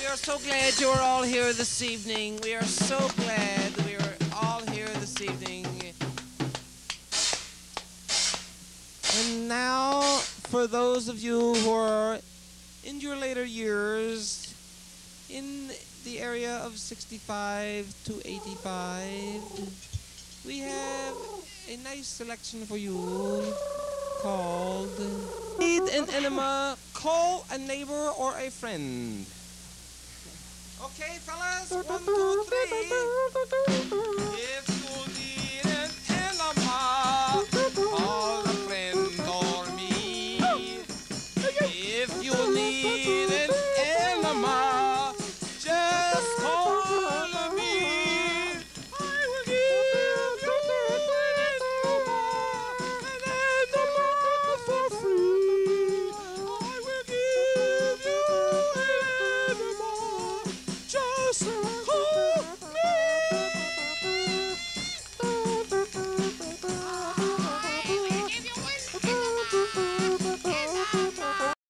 are so glad you're all here this evening. We are so glad we are all here this evening. And now, for those of you who are in your later years, in the area of 65 to 85, we have a nice selection for you called Need an Enema, Call a Neighbor or a Friend. Okay, fellas, 1, 2, 3. If you need an enema, call a friend or me. If you need an enema, just call me. I will give you an enema for free. I will give you an enema. Just